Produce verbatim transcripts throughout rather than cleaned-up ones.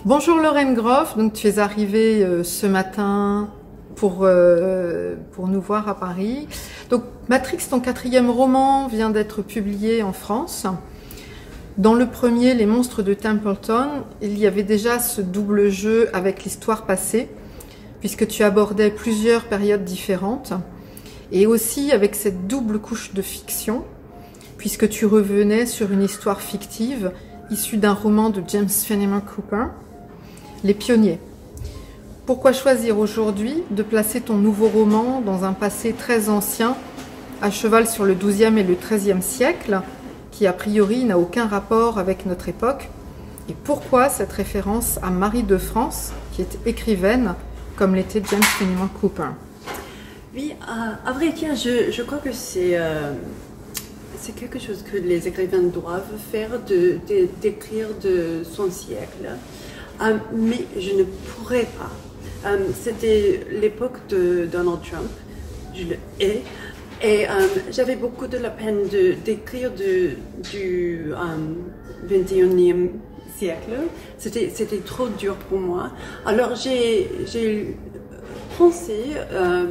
Bonjour Lorraine Groff, donc tu es arrivée euh, ce matin pour, euh, pour nous voir à Paris. Donc Matrix, ton quatrième roman, vient d'être publié en France. Dans le premier, Les monstres de Templeton, il y avait déjà ce double jeu avec l'histoire passée, puisque tu abordais plusieurs périodes différentes, et aussi avec cette double couche de fiction, puisque tu revenais sur une histoire fictive issue d'un roman de James Fenimore Cooper, Les Pionniers. Pourquoi choisir aujourd'hui de placer ton nouveau roman dans un passé très ancien, à cheval sur le douzième et le treizième siècle, qui a priori n'a aucun rapport avec notre époque? Et pourquoi cette référence à Marie de France, qui est écrivaine, comme l'était James Fenimore Cooper? Oui, à, à vrai dire, je, je crois que c'est euh, c'est quelque chose que les écrivains doivent faire, de, de, d'écrire de son siècle. Euh, mais je ne pourrais pas. Euh, C'était l'époque de Donald Trump, je le hais, et euh, j'avais beaucoup de la peine de, d'écrire de, du euh, vingt et unième siècle. C'était, c'était trop dur pour moi. Alors j'ai, j'ai pensé euh,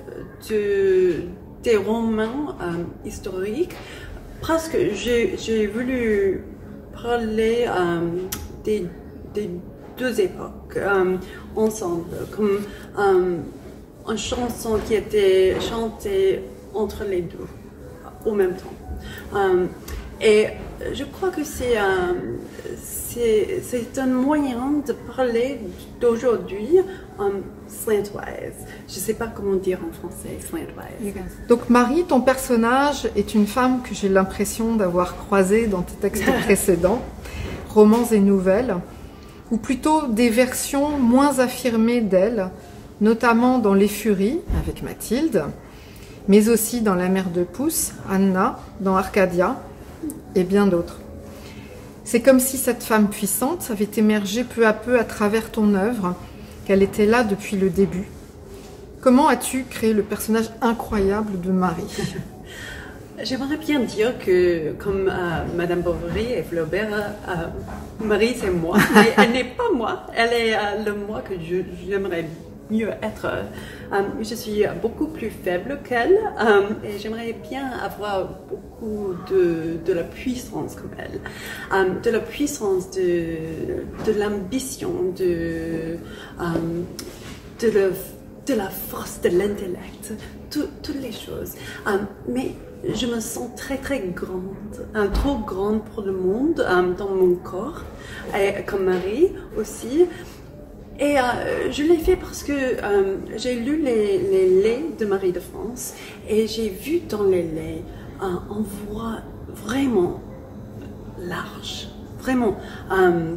de, des romans euh, historiques, parce que j'ai, j'ai voulu parler euh, des, des deux époques euh, ensemble, comme euh, une chanson qui était chantée entre les deux, au même temps. Euh, et je crois que c'est euh, c'est, c'est un moyen de parler d'aujourd'hui um, slantwise. Je ne sais pas comment dire en français, slantwise. Donc Marie, ton personnage, est une femme que j'ai l'impression d'avoir croisée dans tes textes précédents, romans et nouvelles, ou plutôt des versions moins affirmées d'elle, notamment dans Les Furies, avec Mathilde, mais aussi dans La mère de Pouce, Anna, dans Arcadia, et bien d'autres. C'est comme si cette femme puissante avait émergé peu à peu à travers ton œuvre, qu'elle était là depuis le début. Comment as-tu créé le personnage incroyable de Marie? J'aimerais bien dire que, comme euh, Madame Bovary et Flaubert, euh, Marie c'est moi, mais elle n'est pas moi, elle est euh, le moi que je, j'aimerais mieux être. Euh, je suis beaucoup plus faible qu'elle euh, et j'aimerais bien avoir beaucoup de, de la puissance comme elle, euh, de la puissance, de, de l'ambition, de, euh, de, le, de la force, de l'intellect, tout, toutes les choses. Euh, mais je me sens très très grande, euh, trop grande pour le monde euh, dans mon corps, et comme Marie aussi. Et euh, je l'ai fait parce que euh, j'ai lu les, les laits de Marie de France et j'ai vu dans les laits un euh, voix vraiment large, vraiment euh,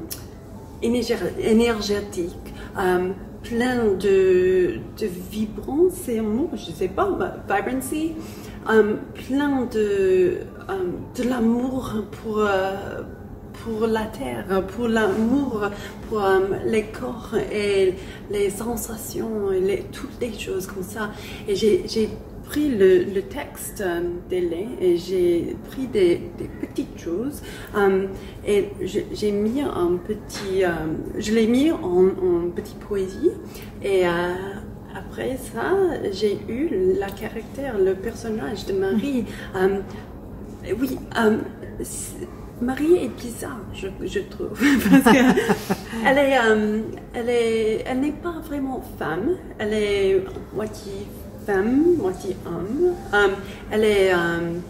énergétique, euh, plein de, de vibrance, c'est un mot, je ne sais pas, vibrancy, euh, plein de, euh, de l'amour pour... Euh, pour la terre, pour l'amour, pour euh, les corps et les sensations, et les, toutes les choses comme ça. Et j'ai, j'ai pris le, le texte euh, des laits et j'ai pris des, des petites choses euh, et je, j'ai mis un petit, euh, je l'ai mis en, en petite poésie et euh, après ça, j'ai eu le caractère, le personnage de Marie. Euh, oui, euh, Marie est bizarre, je, je trouve, parce qu'elle est, euh, elle est, elle n'est pas vraiment femme, elle est moitié femme, moitié homme. Um, elle est, um,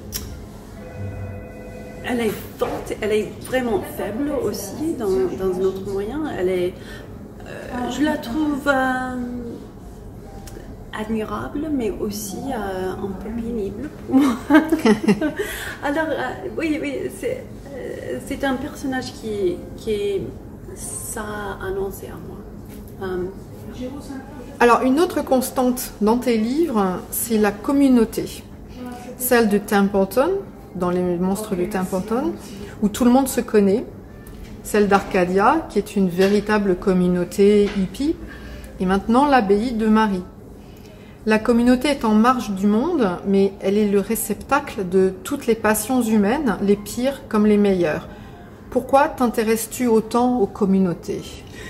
elle est forte, elle est vraiment faible aussi dans, dans un autre moyen. Elle est, euh, je la trouve euh, admirable, mais aussi euh, un peu pénible pour moi. Alors, euh, oui, oui, c'est. C'est un personnage qui, qui ça a annoncé à moi. Um... Alors, une autre constante dans tes livres, c'est la communauté. Celle de Templeton, dans Les monstres de Templeton, où tout le monde se connaît. Celle d'Arcadia, qui est une véritable communauté hippie. Et maintenant, l'abbaye de Marie. La communauté est en marge du monde, mais elle est le réceptacle de toutes les passions humaines, les pires comme les meilleures. Pourquoi t'intéresses-tu autant aux communautés?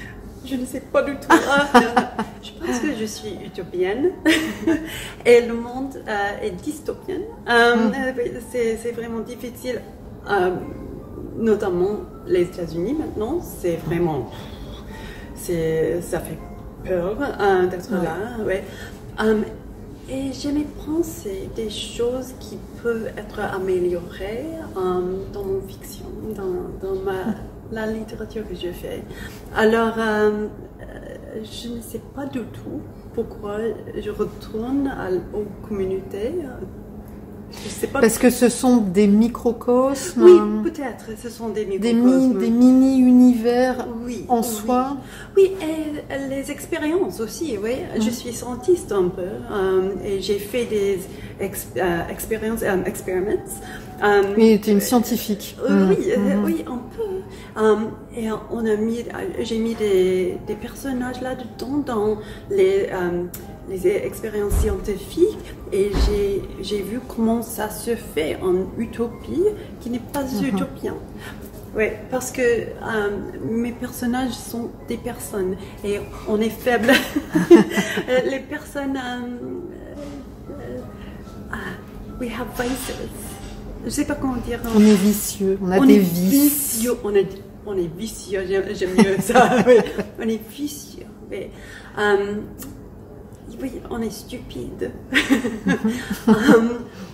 je ne sais pas du tout. Ah, je pense que je suis utopienne et le monde euh, est dystopien. Euh, mm. C'est vraiment difficile, euh, notamment les États-Unis maintenant. C'est vraiment, ça fait peur euh, d'être ouais. là. Ouais. Um, et j'aimais penser des choses qui peuvent être améliorées um, dans mon fiction, dans, dans ma, la littérature que je fais. Alors, um, je ne sais pas du tout pourquoi je retourne à, aux communautés. Je sais pas. Parce que ce sont des microcosmes. Oui, peut-être, ce sont des microcosmes. Des, mi, des mini-univers oui, en oui. soi. Oui, et les expériences aussi, oui. Mm. Je suis scientiste un peu, um, et j'ai fait des ex, uh, expériences, um, experiments. Um, oui, tu es une scientifique. Euh, mm. Oui, mm. euh, oui, un peu. Um, et on a mis, j'ai mis des, des personnages là-dedans dans les... Um, les expériences scientifiques et j'ai vu comment ça se fait en utopie qui n'est pas mm-hmm. utopien. Oui, parce que euh, mes personnages sont des personnes et on est faible. Les personnes... Um, uh, uh, we have vices. Je ne sais pas comment dire. On est vicieux, on a on des est vices. Vicieux. On, est, on est vicieux, j'aime mieux ça. Oui. On est vicieux. Oui. Um, Oui, on est stupide. um,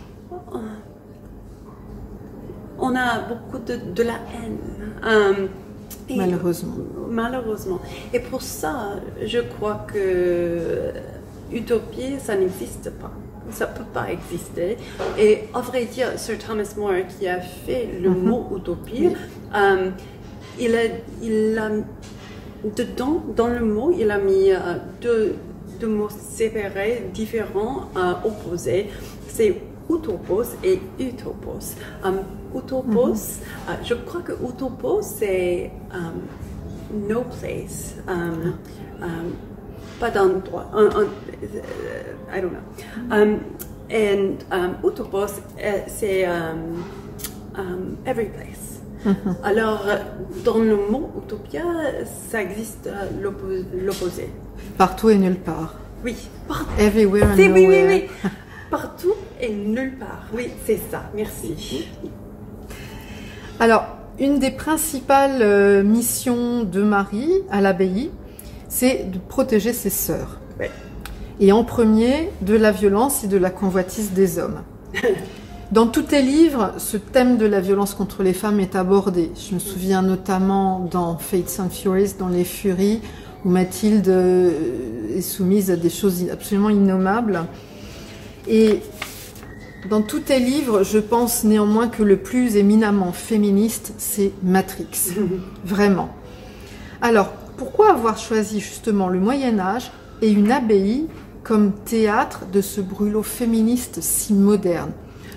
on a beaucoup de, de la haine. Um, et, malheureusement. Malheureusement. Et pour ça, je crois que utopie, ça n'existe pas. Ça ne peut pas exister. Et à vrai dire, Sir Thomas More, qui a fait le mm-hmm. mot utopie, oui. um, il, a, il a, dedans, dans le mot, il a mis uh, deux de mots séparés, différents, euh, opposés. C'est utopos et utopos. Um, utopos, mm-hmm. euh, je crois que utopos, c'est um, no place, um, um, pas d'endroit. Un, un, uh, I don't know. Um, and um, utopos, uh, c'est um, um, every place. Mm-hmm. Alors, dans le mot utopia, ça existe euh, l'opposé. Partout et nulle part. Oui, partout. Everywhere and oui, nowhere. Oui, oui, oui. Partout et nulle part. Oui, c'est ça. Merci. Alors, une des principales euh, missions de Marie à l'abbaye, c'est de protéger ses sœurs. Oui. Et en premier, de la violence et de la convoitise des hommes. Dans tous tes livres, ce thème de la violence contre les femmes est abordé. Je me souviens notamment dans Fates and Furies, dans Les Furies, où Mathilde est soumise à des choses absolument innommables. Et dans tous tes livres, je pense néanmoins que le plus éminemment féministe, c'est Matrix. Vraiment. Alors, pourquoi avoir choisi justement le Moyen-Âge et une abbaye comme théâtre de ce brûlot féministe si moderne ?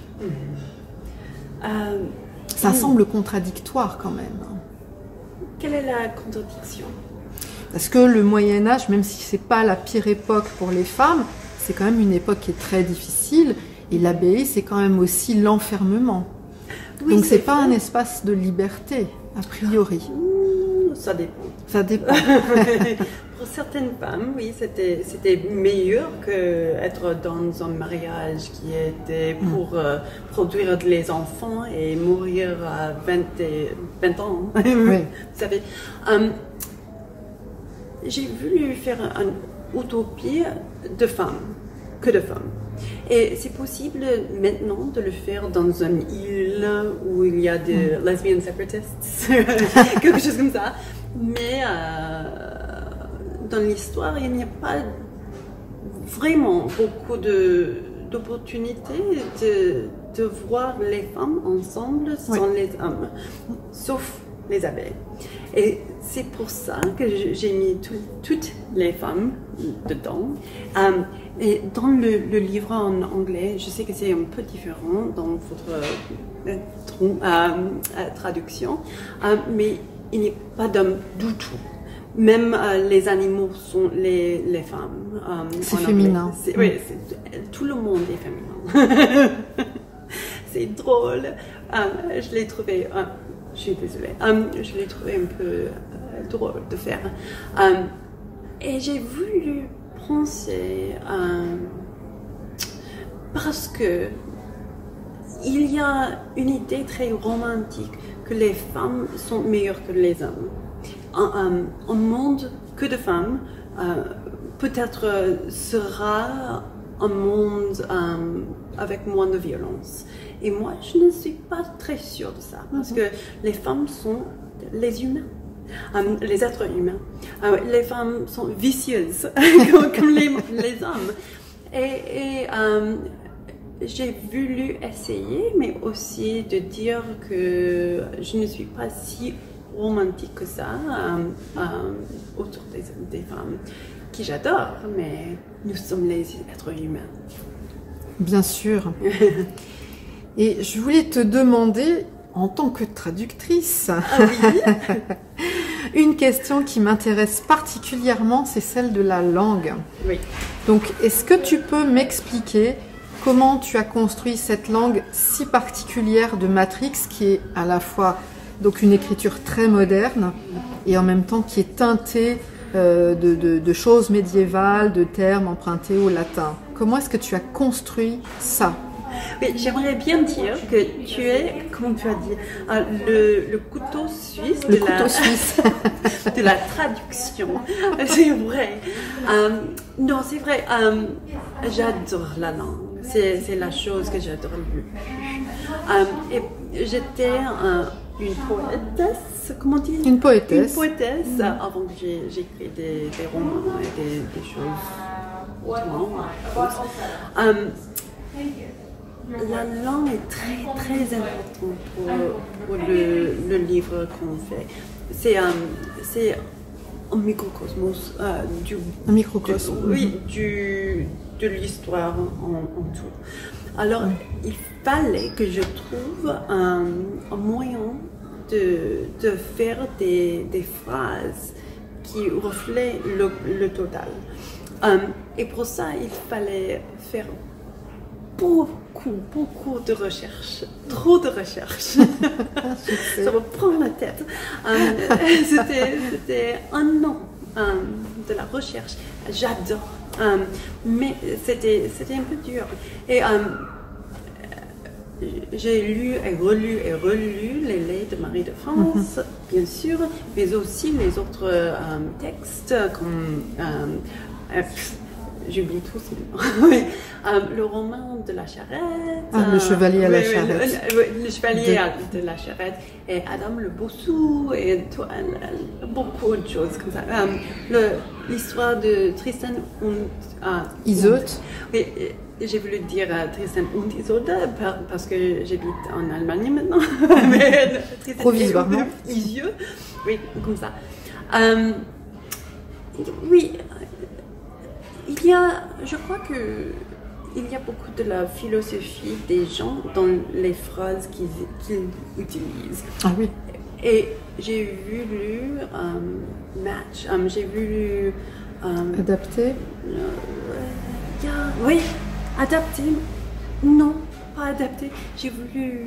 Euh, Ça semble contradictoire quand même. Quelle est la contradiction ? Parce que le Moyen-Âge, même si c'est pas la pire époque pour les femmes, c'est quand même une époque qui est très difficile. Et l'abbaye, c'est quand même aussi l'enfermement. Oui, donc c'est pas un espace de liberté, a priori. Ça dépend. Ça dépend. Pour certaines femmes, oui, c'était c'était meilleur qu'être dans un mariage qui était pour euh, produire des enfants et mourir à vingt, vingt ans. Oui. Vous savez. Um, j'ai voulu faire une utopie de femmes, que de femmes. Et c'est possible maintenant de le faire dans une île où il y a des mm. lesbian separatists, quelque chose comme ça. Mais euh, dans l'histoire, il n'y a pas vraiment beaucoup d'opportunités de, de, de voir les femmes ensemble sans oui. les hommes, sauf les abeilles. Et c'est pour ça que j'ai mis tout, toutes les femmes dedans. Um, et dans le, le livre en anglais, je sais que c'est un peu différent dans votre euh, euh, euh, traduction, euh, mais il n'y a pas d'hommes du tout. Même euh, les animaux sont les, les femmes. Euh, c'est féminin. Oui, tout le monde est féminin. C'est drôle. Euh, je l'ai trouvé... Euh, Je suis désolée. Um, je l'ai trouvé un peu drôle de faire. Euh, et j'ai voulu penser, euh, parce que il y a une idée très romantique que les femmes sont meilleures que les hommes. Un, un, un monde que de femmes, euh, peut-être sera un monde euh, avec moins de violence. Et moi, je ne suis pas très sûre de ça, parce que les femmes sont les humains, euh, les êtres humains. Euh, les femmes sont vicieuses, comme les, les hommes. Et, et euh, j'ai voulu essayer, mais aussi de dire que je ne suis pas si romantique que ça euh, euh, autour des, des femmes, qui j'adore, mais nous sommes les êtres humains. Bien sûr. Et je voulais te demander, en tant que traductrice, ah oui une question qui m'intéresse particulièrement, c'est celle de la langue. Oui. Donc, est-ce que tu peux m'expliquer comment tu as construit cette langue si particulière de Matrix, qui est à la fois donc une écriture très moderne et en même temps qui est teintée euh, de, de, de choses médiévales, de termes empruntés au latin. Comment est-ce que tu as construit ça? Oui, j'aimerais bien dire que tu es, comment tu as dit, euh, le, le couteau suisse, le de, couteau la, suisse. de la traduction. C'est vrai. Euh, non, c'est vrai. Euh, j'adore la langue. C'est la chose que j'adore le plus. Euh, et j'étais euh, une poétesse, comment dire? Une poétesse. Une poétesse, mmh. avant que j'écris des, des romans et des, des choses autrement. Euh, La langue est très très importante pour, pour le, le livre qu'on fait. C'est un, c'est un microcosmos euh, du, un microcosme. Du, oui, du, de l'histoire en, en tout. Alors, mmh. il fallait que je trouve un, un moyen de, de faire des, des phrases qui reflètent le, le total. Um, et pour ça, il fallait faire beaucoup, beaucoup de recherches, trop de recherches. Ça me prend la tête. Um, C'était un an um, de la recherche. J'adore. Um, mais c'était un peu dur. Et um, j'ai lu et relu et relu les lettres de Marie de France, mm-hmm. bien sûr, mais aussi les autres um, textes comme... Um, euh, J'oublie tous oui. um, le roman de la charrette. Ah, le chevalier à la charrette. Le, le, le chevalier de... de la charrette et Adam le Bossu et tout, euh, beaucoup de choses comme ça. Um, L'histoire de Tristan und uh, Isolde. Oui, j'ai voulu dire uh, Tristan und Isolde parce que j'habite en Allemagne maintenant. Mais provisoirement. Isieux. Oui, comme ça. Um, oui. Il y a, je crois que il y a beaucoup de la philosophie des gens dans les phrases qu'ils qu'ils utilisent. Ah oui. Et j'ai voulu um, match, um, j'ai voulu um, adapter. Euh, yeah, oui, adapter. Non, pas adapter. J'ai voulu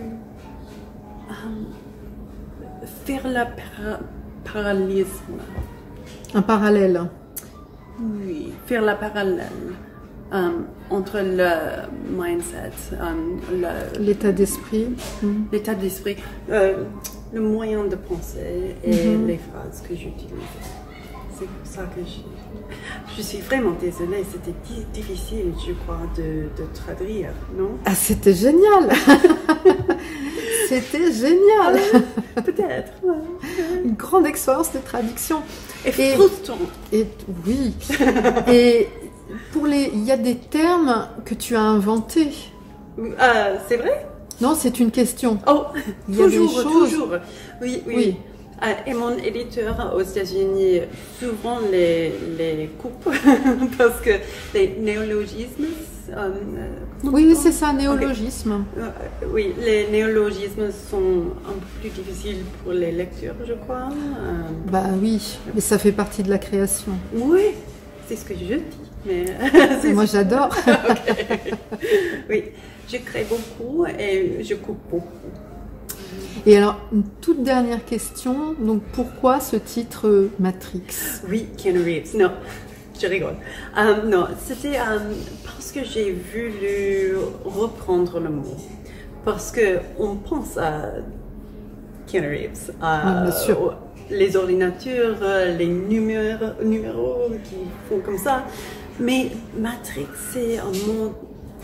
um, faire le para parallélisme. Un parallèle. Oui, faire la parallèle um, entre le mindset, um, l'état d'esprit, mm. l'état d'esprit, euh, le moyen de penser et mm-hmm. les phrases que j'utilise. C'est pour ça que je, je suis vraiment désolée. C'était di difficile, je crois, de, de traduire, non? Ah, c'était génial. C'était génial. Ah, peut-être. Ouais. Une grande expérience de traduction. Et frustrant. Et oui. Et pour les, il y a des termes que tu as inventés. Euh, c'est vrai? Non, c'est une question. Oh, il toujours, y a des choses... toujours. Oui, oui. oui. Euh, et mon éditeur aux États-Unis souvent les, les coupe parce que les néologismes. Euh, oui, oui c'est ça, néologisme. Okay. Euh, oui, les néologismes sont un peu plus difficiles pour les lecteurs, je crois. Euh, bah oui, mais ça fait partie de la création. Oui, c'est ce que je dis. Mais moi j'adore. Okay. Oui, je crée beaucoup et je coupe beaucoup. Et alors, une toute dernière question, donc pourquoi ce titre euh, Matrix? Oui, Keanu Reeves, non, je rigole. Euh, non, c'était euh, parce que j'ai voulu reprendre le mot. Parce qu'on pense à Keanu Reeves, à Ah, bien sûr. les ordinateurs, les numéros, numéros qui font comme ça. Mais Matrix, c'est un mot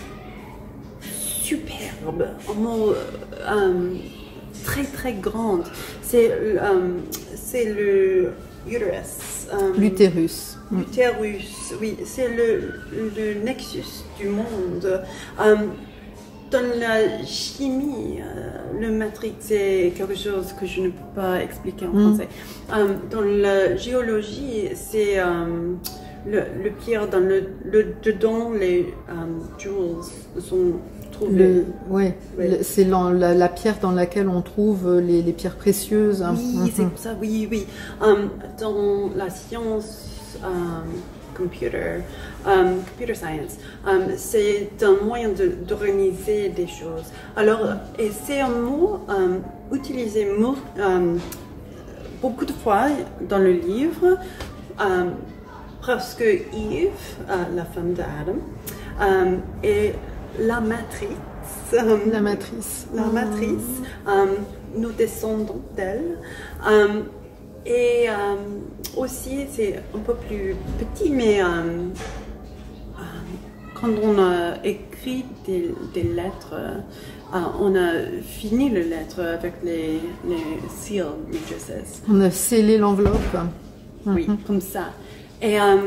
superbe, un mot euh, très très grand. C'est euh, c'est le utérus. Euh, L'utérus. L'utérus, oui, c'est le, le nexus du monde. Euh, Dans la chimie, euh, le matrix c'est quelque chose que je ne peux pas expliquer en Mm. français. Euh, dans la géologie, c'est euh, le, le pierre dans le, le dedans, les euh, jewels sont trouvés. Le, ouais, Ouais. le- c'est la, la, la pierre dans laquelle on trouve les, les pierres précieuses. Hein. Oui, Mhm. c'est pour ça, oui, oui. Euh, dans la science, euh, computer, euh, computer science, euh, c'est un moyen de- d'organiser des choses. Alors, et c'est un mot euh, utilisé mo- euh, beaucoup de fois dans le livre, euh, parce que Eve, euh, la femme d'Adam, euh, est la matrice. euh, La matrice. la Mhm. matrice, euh, nous descendons d'elle. Euh, et euh, aussi, c'est un peu plus petit, mais euh, euh, quand on a écrit des, des lettres, euh, on a fini les lettres avec les, les seal matrices. On a scellé l'enveloppe. Oui, Mhm. comme ça. Et euh,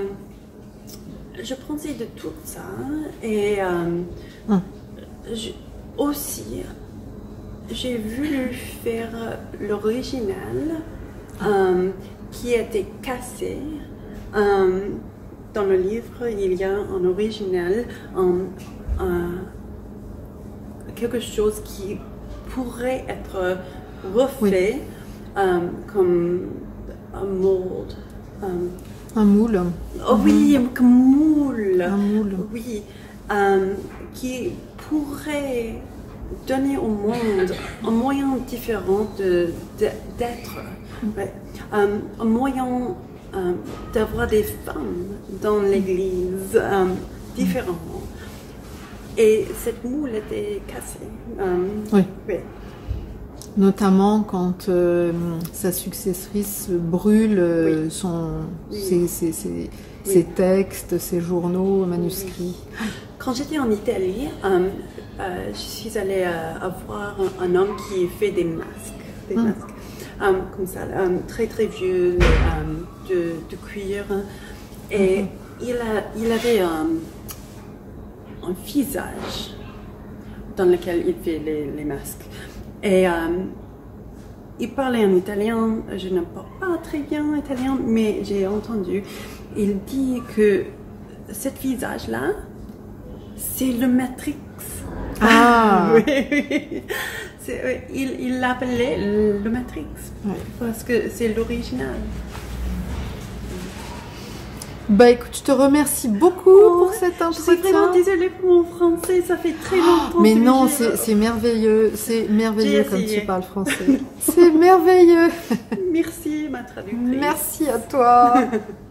je pensais de tout ça. Et euh, Mhm. je- aussi, j'ai voulu faire l'original euh, qui était cassé. Euh, dans le livre, il y a un original, un, un- quelque chose qui pourrait être refait euh, comme un mold. Euh, Un moule. oh oui, comme moule. Un moule. Oui, euh, qui pourrait donner au monde un moyen différent de, de- d'être. Ouais. Euh, un moyen euh, d'avoir des femmes dans l'église euh, différemment. Et cette moule était cassée. Euh, Oui. oui. Notamment quand euh, sa successrice brûle euh, Oui. son, Oui. ses, ses- ses- Oui. ses textes, ses journaux, manuscrits. Quand j'étais en Italie, euh, euh, je suis allée euh, voir un, un homme qui fait des masques, des Mm. masques euh, comme ça, euh, très très vieux, euh, de, de cuir. Et Mhm. il, a, il avait un, un visage dans lequel il fait les, les masques. Et euh, il parlait en italien, je ne parle pas très bien italien, mais j'ai entendu. Il dit que ce visage-là, c'est le Matrix. Ah. Oui, oui. C'est- euh, il il l'appelait le, le Matrix Ouais. parce que c'est l'original. Bah écoute, je te remercie beaucoup pour cet Je suis vraiment entretien. désolée pour mon français, ça fait très longtemps Mais que non, j'ai- c'est c'est merveilleux, c'est merveilleux J'ai comme essayé. tu parles français. C'est merveilleux. Merci ma traductrice. Merci à toi.